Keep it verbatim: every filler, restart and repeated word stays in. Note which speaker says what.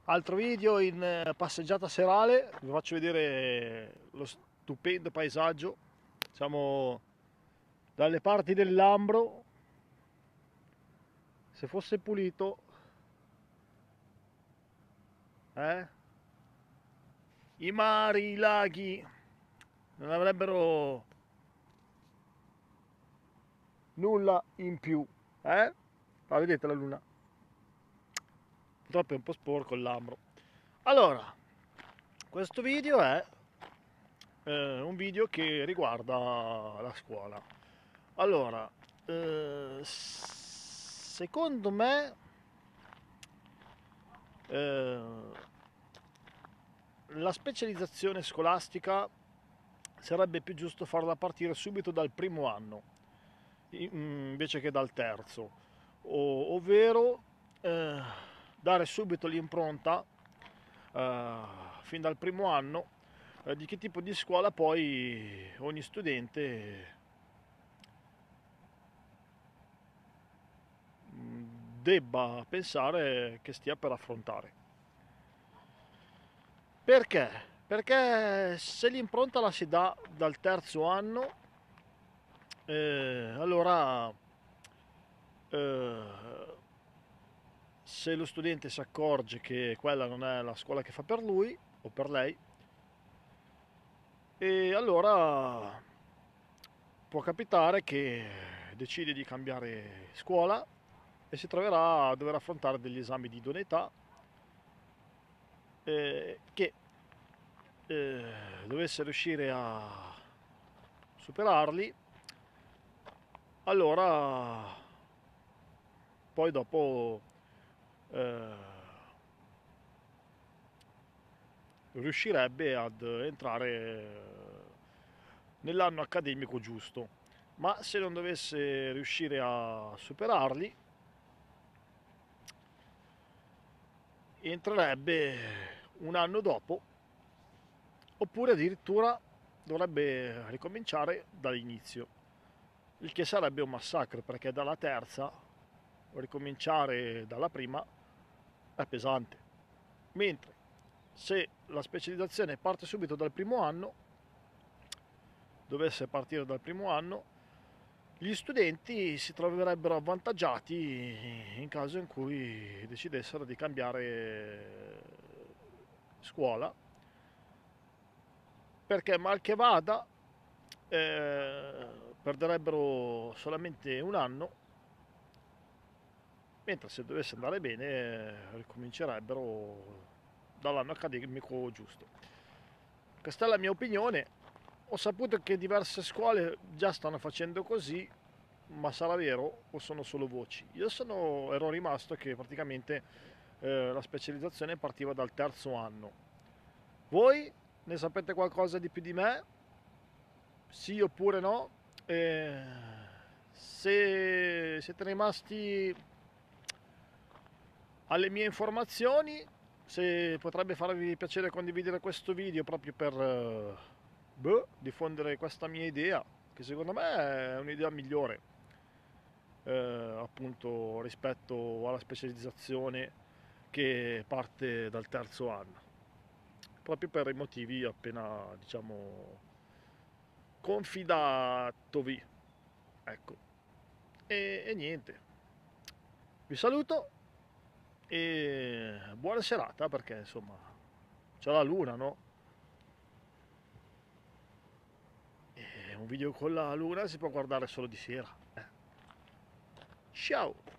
Speaker 1: Altro video in eh, passeggiata serale, vi faccio vedere lo stupendo paesaggio. Siamo dalle parti del Lambro. Se fosse pulito, eh? I mari, i laghi non avrebbero nulla in più, eh? Ah, vedete la luna? Purtroppo è un po' sporco il Lambro. Allora, questo video è eh, un video che riguarda la scuola. Allora, eh, secondo me eh, la specializzazione scolastica sarebbe più giusto farla partire subito dal primo anno invece che dal terzo, o, ovvero eh, dare subito l'impronta eh, fin dal primo anno eh, di che tipo di scuola poi ogni studente debba pensare che stia per affrontare. Perché? Perché se l'impronta la si dà dal terzo anno, eh, allora eh, se lo studente si accorge che quella non è la scuola che fa per lui o per lei, e allora può capitare che decide di cambiare scuola e si troverà a dover affrontare degli esami di idoneità eh, che eh, dovesse riuscire a superarli, allora poi dopo eh, riuscirebbe ad entrare nell'anno accademico giusto. Ma se non dovesse riuscire a superarli, entrerebbe un anno dopo, oppure addirittura dovrebbe ricominciare dall'inizio, il che sarebbe un massacro, perché dalla terza ricominciare dalla prima è pesante. Mentre se la specializzazione parte subito dal primo anno, dovesse partire dal primo anno, gli studenti si troverebbero avvantaggiati in caso in cui decidessero di cambiare scuola, perché mal che vada eh, perderebbero solamente un anno, mentre se dovesse andare bene eh, ricomincerebbero dall'anno accademico giusto. Questa è la mia opinione. Ho saputo che diverse scuole già stanno facendo così, ma sarà vero o sono solo voci? Io sono, ero rimasto che praticamente eh, la specializzazione partiva dal terzo anno. Voi ne sapete qualcosa di più di me? Sì oppure no? Eh, se siete rimasti alle mie informazioni, se potrebbe farvi piacere condividere questo video proprio per eh, boh, diffondere questa mia idea, che secondo me è un'idea migliore eh, appunto rispetto alla specializzazione che parte dal terzo anno, proprio per i motivi appena diciamo confidatovi, ecco. E, e niente, vi saluto e buona serata, perché insomma c'è la luna, no? E un video con la luna si può guardare solo di sera. Eh. Ciao!